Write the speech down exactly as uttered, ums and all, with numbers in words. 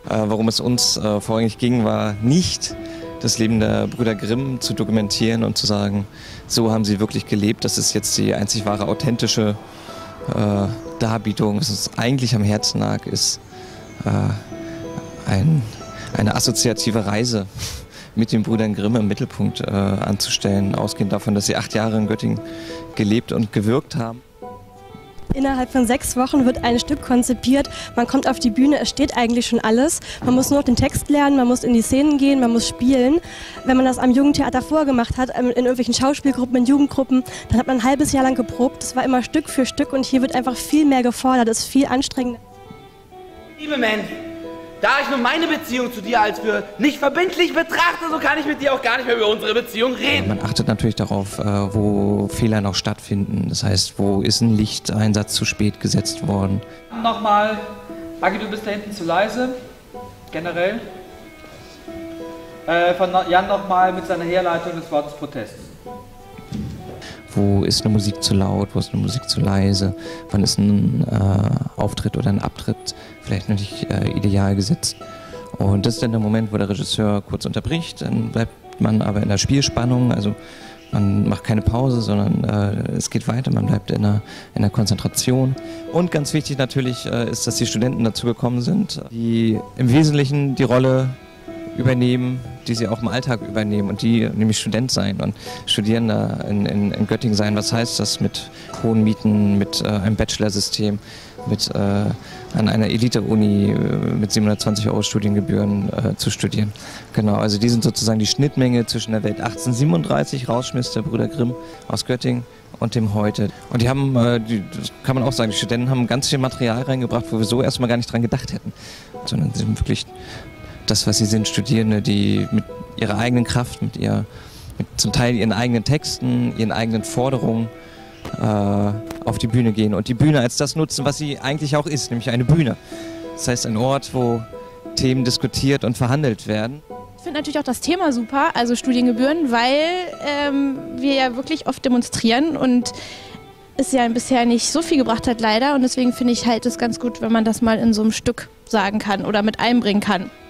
Worum es uns äh, vorrangig ging, war nicht das Leben der Brüder Grimm zu dokumentieren und zu sagen, so haben sie wirklich gelebt, das ist jetzt die einzig wahre, authentische äh, Darbietung. Was uns eigentlich am Herzen lag, ist äh, ein, eine assoziative Reise mit den Brüdern Grimm im Mittelpunkt äh, anzustellen, ausgehend davon, dass sie acht Jahre in Göttingen gelebt und gewirkt haben. Innerhalb von sechs Wochen wird ein Stück konzipiert, man kommt auf die Bühne, es steht eigentlich schon alles. Man muss nur noch den Text lernen, man muss in die Szenen gehen, man muss spielen. Wenn man das am Jugendtheater vorgemacht hat, in irgendwelchen Schauspielgruppen, in Jugendgruppen, dann hat man ein halbes Jahr lang geprobt. Das war immer Stück für Stück und hier wird einfach viel mehr gefordert, es ist viel anstrengender. Liebe Mandy, da ich nur meine Beziehung zu dir als für nicht verbindlich betrachte, so kann ich mit dir auch gar nicht mehr über unsere Beziehung reden. Man achtet natürlich darauf, wo Fehler noch stattfinden. Das heißt, wo ist ein Lichteinsatz zu spät gesetzt worden. Nochmal, Agi, du bist da hinten zu leise, generell. Äh, von Jan nochmal mit seiner Herleitung des Wortes Protest. Wo ist eine Musik zu laut, wo ist eine Musik zu leise, wann ist ein äh, Auftritt oder ein Abtritt vielleicht noch nicht äh, ideal gesetzt. Und das ist dann der Moment, wo der Regisseur kurz unterbricht, dann bleibt man aber in der Spielspannung, also man macht keine Pause, sondern äh, es geht weiter, man bleibt in der, in der Konzentration. Und ganz wichtig natürlich äh, ist, dass die Studenten dazu gekommen sind, die im Wesentlichen die Rolle übernehmen, die sie auch im Alltag übernehmen und die nämlich Student sein und Studierender in, in, in Göttingen sein. Was heißt das mit hohen Mieten, mit äh, einem Bachelorsystem, mit äh, an einer Elite-Uni äh, mit siebenhundertzwanzig Euro Studiengebühren äh, zu studieren. Genau, also die sind sozusagen die Schnittmenge zwischen der Welt achtzehnhundertsiebenunddreißig, Rausschmiss der Brüder Grimm aus Göttingen, und dem Heute. Und die haben, äh, die, das kann man auch sagen, die Studenten haben ganz viel Material reingebracht, wo wir so erstmal gar nicht dran gedacht hätten, sondern sie sind wirklich das, was sie sind, Studierende, die mit ihrer eigenen Kraft, mit, ihr, mit zum Teil ihren eigenen Texten, ihren eigenen Forderungen äh, auf die Bühne gehen und die Bühne als das nutzen, was sie eigentlich auch ist, nämlich eine Bühne. Das heißt, ein Ort, wo Themen diskutiert und verhandelt werden. Ich finde natürlich auch das Thema super, also Studiengebühren, weil ähm, wir ja wirklich oft demonstrieren und es ja bisher nicht so viel gebracht hat, leider. Und deswegen finde ich halt es ganz gut, wenn man das mal in so einem Stück sagen kann oder mit einbringen kann.